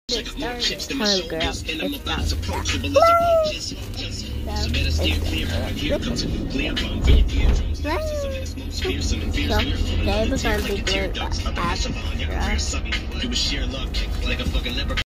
Hello girl, it's not today we're gonna be doing